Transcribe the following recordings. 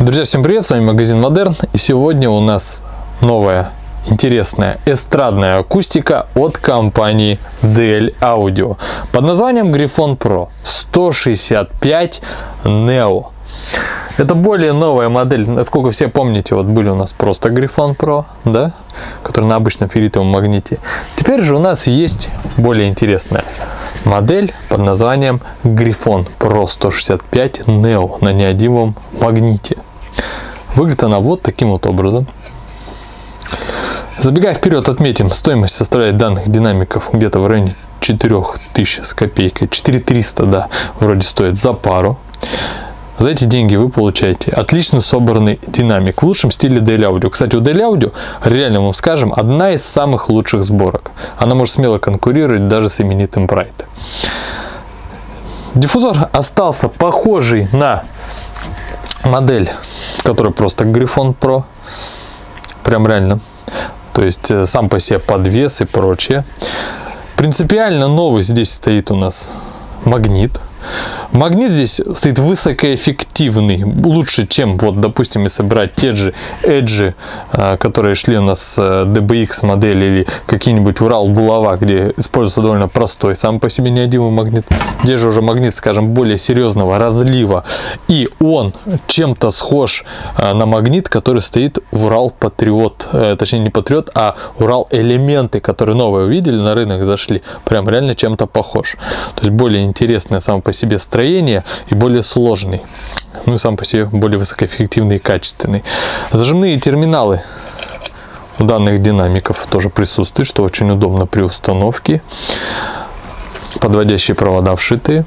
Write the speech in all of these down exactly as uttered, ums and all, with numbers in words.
Друзья, всем привет, с вами магазин Модерн, и сегодня у нас новая интересная эстрадная акустика от компании ди эл Audio под названием Gryphon Pro сто шестьдесят пять Neo. Это более новая модель, насколько все помните, вот были у нас просто Gryphon Pro, да, который на обычном ферритовом магните. Теперь же у нас есть более интересная модель под названием Gryphon Pro сто шестьдесят пять Neo на неодимовом магните. Выглядит она вот таким вот образом. Забегая вперед, отметим, стоимость составляет данных динамиков где-то в районе четырёх тысяч с копейкой. четыре тысячи триста, да, вроде стоит за пару. За эти деньги вы получаете отлично собранный динамик в лучшем стиле ди эл Audio. Кстати, у ди эл Audio, реально вам скажем, одна из самых лучших сборок. Она может смело конкурировать даже с именитым Bright. Диффузор остался похожий на модель, которая просто Gryphon Pro. Прям реально. То есть сам по себе подвес и прочее. Принципиально новый здесь стоит у нас магнит. Магнит здесь стоит высокоэффективный, лучше, чем, вот, допустим, если брать те же Edge, которые шли у нас с ди би икс модели, или какие-нибудь Урал Булава, где используется довольно простой сам по себе неодимовый магнит. Здесь же уже магнит, скажем, более серьезного разлива, и он чем-то схож на магнит, который стоит в Урал Патриот, точнее не Патриот, а Урал Элементы, которые новые увидели, на рынок зашли, прям реально чем-то похож. То есть более интересное само по себе строение и более сложный, ну и сам по себе более высокоэффективный и качественный. Зажимные терминалы у данных динамиков тоже присутствуют, что очень удобно при установке. Подводящие провода вшитые.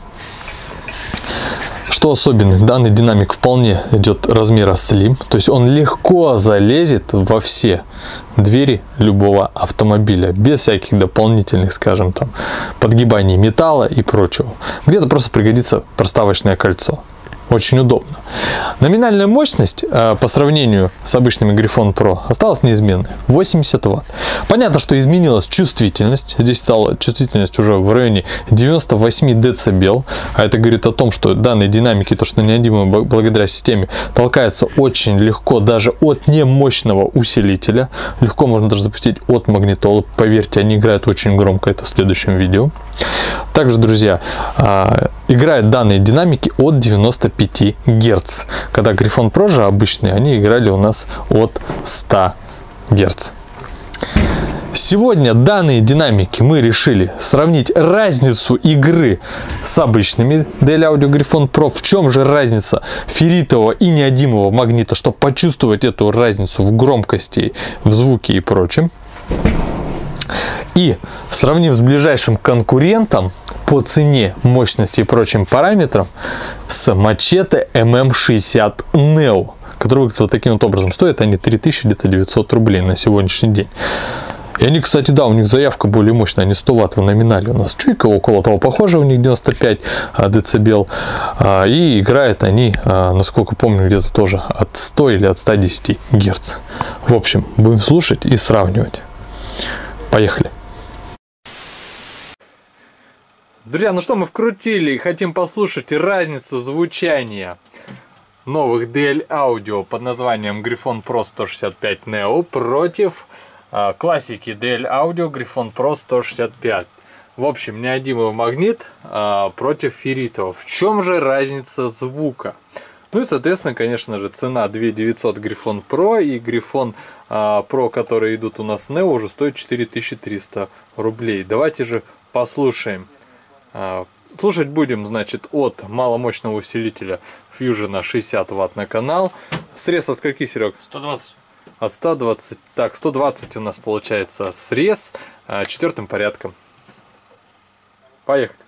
Что особенно, данный динамик вполне идет размера Slim, то есть он легко залезет во все двери любого автомобиля, без всяких дополнительных, скажем, там, подгибаний металла и прочего. Где-то просто пригодится проставочное кольцо. Очень удобно. Номинальная мощность э, по сравнению с обычными Gryphon Pro осталась неизменной. восемьдесят ватт. Понятно, что изменилась чувствительность. Здесь стала чувствительность уже в районе девяноста восьми децибел. А это говорит о том, что данные динамики, то что неодимовые благодаря системе, толкаются очень легко даже от немощного усилителя. Легко можно даже запустить от магнитолы. Поверьте, они играют очень громко. Это в следующем видео. Также, друзья, э, играют данные динамики от девяноста пяти герц. Когда Gryphon Pro же обычные, они играли у нас от ста герц. Сегодня данные динамики мы решили сравнить разницу игры с обычными ди эл Audio Gryphon Pro. В чем же разница ферритового и неодимового магнита, чтобы почувствовать эту разницу в громкости, в звуке и прочем. И сравним с ближайшим конкурентом по цене, мощности и прочим параметрам с Machete эм эм шестьдесят Neo, который выглядит вот таким вот образом. Стоят они три тысячи девятьсот рублей на сегодняшний день. И они, кстати, да, у них заявка более мощная, они сто ватт в номинале. У нас чуйка около того похожего, у них девяносто пять децибел. И играют они, насколько помню, где-то тоже от ста или от ста десяти герц. В общем, будем слушать и сравнивать. Поехали. Друзья, ну что, мы вкрутили и хотим послушать разницу звучания новых ди эл Audio под названием Gryphon Pro сто шестьдесят пять Neo против э, классики ди эл Audio Gryphon Pro сто шестьдесят пять. В общем, неодимовый магнит э, против ферритового. В чем же разница звука? Ну и, соответственно, конечно же, цена две тысячи девятьсот Gryphon Pro и Gryphon э, Pro, которые идут у нас Neo, уже стоит четыре тысячи триста рублей. Давайте же послушаем. Слушать будем, значит, от маломощного усилителя Fusion шестьдесят ватт на канал. Срез от скольки, Серег? сто двадцать. От ста двадцати. Так, сто двадцать у нас получается срез четвертым порядком. Поехали.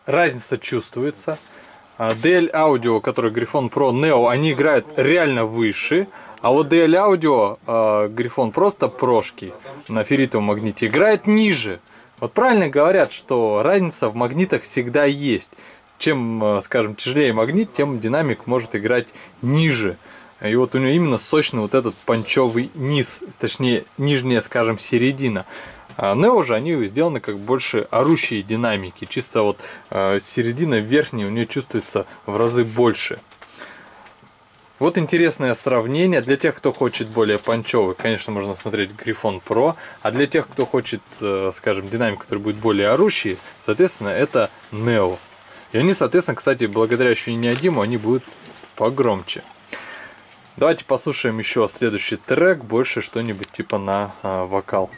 разница чувствуется. ди эл Audio, который Грифон Pro Neo, они играют реально выше. А вот ди эл Audio, Грифон просто прошки на ферритовом магните играет ниже. Вот правильно говорят, что разница в магнитах всегда есть. Чем, скажем, тяжелее магнит, тем динамик может играть ниже. И вот у него именно сочный вот этот панчевый низ, точнее нижняя, скажем, середина. А Neo же они сделаны как больше орущие динамики. Чисто вот э, середина верхняя у нее чувствуется в разы больше. Вот интересное сравнение. Для тех, кто хочет более панчевый, конечно, можно смотреть Грифон Pro. А для тех, кто хочет, э, скажем, динамик, который будет более орущий, соответственно, это Neo. И они, соответственно, кстати, благодаря еще и неодиму, они будут погромче. Давайте послушаем еще следующий трек, больше что-нибудь типа на э, вокал.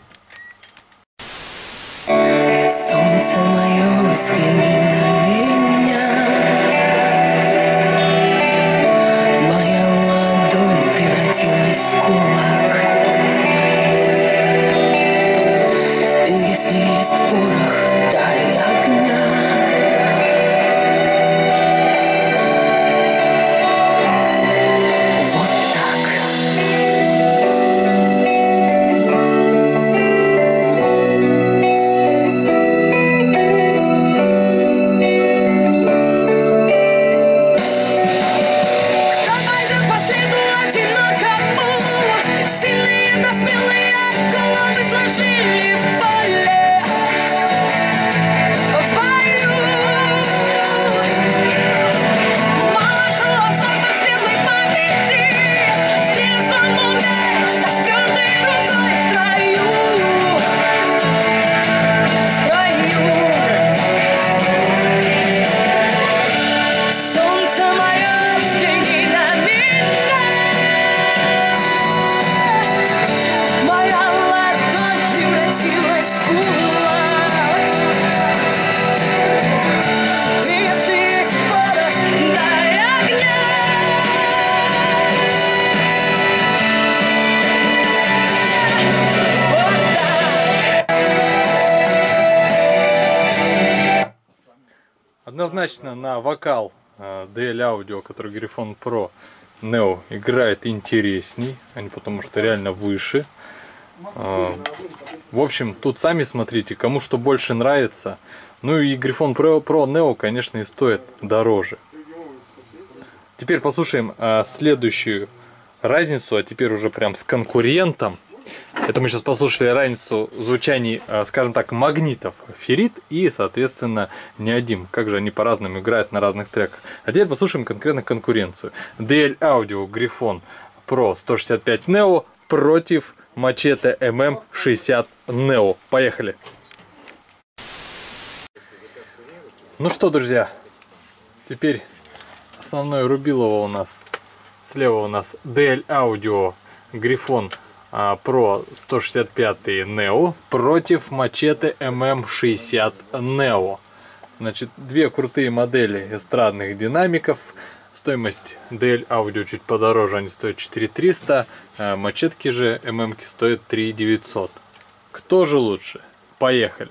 Солнце мое, взгляни на меня. Моя ладонь превратилась в кулак. И если есть порох, дай огня. Однозначно на вокал ди эл Audio, который Грифон Pro Neo, играет интересней, они потому что реально выше. В общем, тут сами смотрите, кому что больше нравится. Ну и Грифон Pro, Pro Neo, конечно, и стоит дороже. Теперь послушаем следующую разницу, а теперь уже прям с конкурентом. Это мы сейчас послушали разницу звучаний, скажем так, магнитов феррит и, соответственно, неодим. Как же они по-разному играют на разных треках. А теперь послушаем конкретно конкуренцию. ди эл Audio Грифон Pro сто шестьдесят пять Neo против Machete эм эм шестьдесят Neo. Поехали! Ну что, друзья, теперь основное рубилово у нас. Слева у нас ди эл Audio Грифон Pro сто шестьдесят пять Neo против Machete эм эм шестьдесят Neo. Значит, две крутые модели эстрадных динамиков. Стоимость ди эл Audio чуть подороже, они стоят четыре тысячи триста, а Machete же эм эм стоят три тысячи девятьсот. Кто же лучше? Поехали!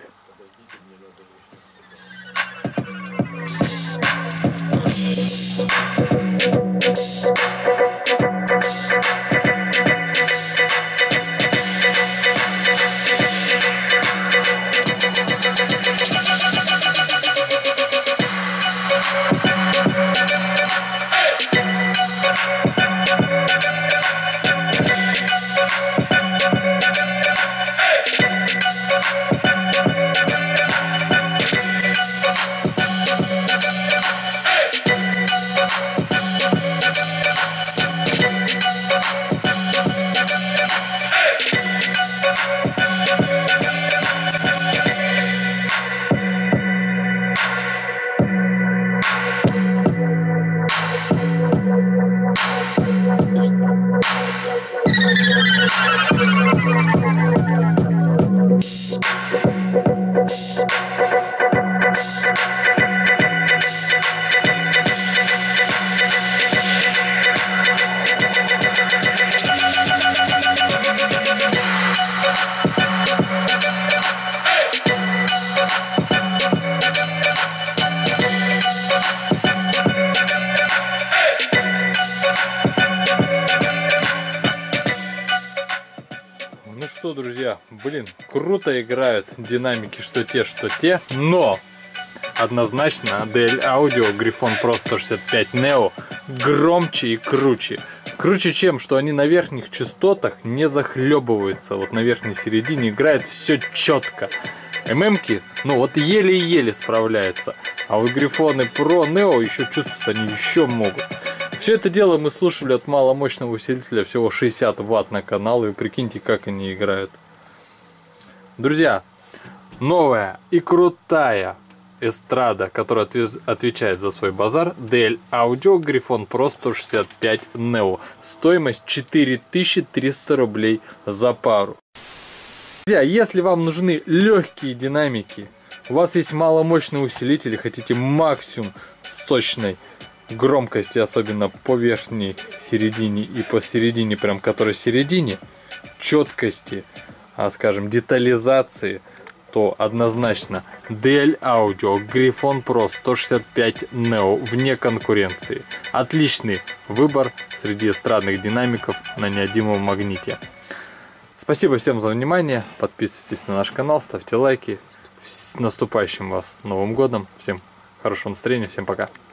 что, друзья, блин, круто играют динамики, что те, что те, но однозначно ди эл Audio Gryphon Pro сто шестьдесят пять Neo громче и круче. Круче чем, что они на верхних частотах не захлебываются, вот на верхней середине играет все четко. эм эм-ки, ну вот еле-еле справляются, а вот Грифоны Pro Neo еще чувствуются, они еще могут. Все это дело мы слушали от маломощного усилителя, всего шестьдесят ватт на канал, и прикиньте, как они играют. Друзья, новая и крутая эстрада, которая отвечает за свой базар, ди эл Audio Gryphon Pro сто шестьдесят пять Neo. Стоимость четыре тысячи триста рублей за пару. Друзья, если вам нужны легкие динамики, у вас есть маломощный усилитель, хотите максимум сочной громкости, особенно по верхней середине и посередине, прям которой середине, четкости, а скажем, детализации, то однозначно ди эл Audio Gryphon Pro сто шестьдесят пять Neo вне конкуренции. Отличный выбор среди эстрадных динамиков на неодимом магните. Спасибо всем за внимание. Подписывайтесь на наш канал, ставьте лайки. С наступающим вас Новым годом. Всем хорошего настроения. Всем пока.